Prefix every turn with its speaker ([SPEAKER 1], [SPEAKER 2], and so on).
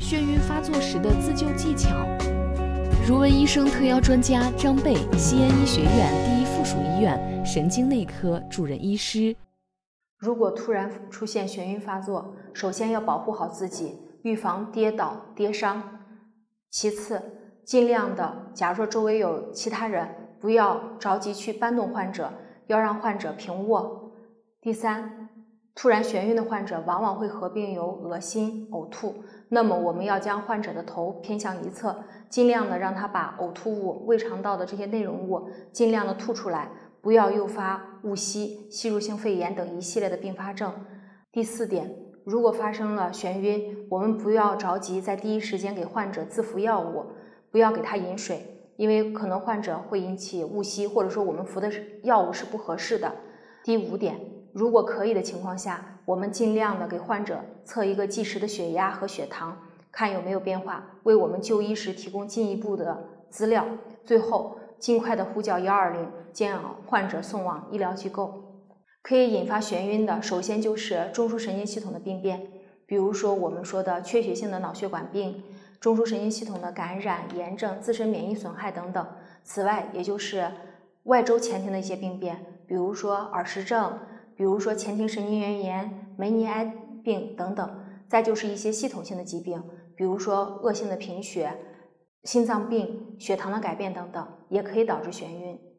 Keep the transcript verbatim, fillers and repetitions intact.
[SPEAKER 1] 眩晕发作时的自救技巧。如闻医生特邀专家张贝，西安医学院第一附属医院神经内科主任医师。
[SPEAKER 2] 如果突然出现眩晕发作，首先要保护好自己，预防跌倒跌伤。其次，尽量的，假如说周围有其他人，不要着急去搬动患者，要让患者平卧。第三，突然眩晕的患者往往会合并有恶心、呕吐，那么我们要将患者的头偏向一侧，尽量的让他把呕吐物、胃肠道的这些内容物尽量的吐出来，不要诱发误吸、吸入性肺炎等一系列的并发症。第四点，如果发生了眩晕，我们不要着急在第一时间给患者自服药物，不要给他饮水，因为可能患者会引起误吸，或者说我们服的药物是不合适的。第五点，如果可以的情况下，我们尽量的给患者测一个即时的血压和血糖，看有没有变化，为我们就医时提供进一步的资料。最后，尽快的呼叫一二零，将患者送往医疗机构。可以引发眩晕的，首先就是中枢神经系统的病变，比如说我们说的缺血性的脑血管病、中枢神经系统的感染、炎症、自身免疫损害等等。此外，也就是外周前庭的一些病变，比如说耳石症，比如说前庭神经元炎、梅尼埃病等等。再就是一些系统性的疾病，比如说恶性的贫血、心脏病、血糖的改变等等，也可以导致眩晕。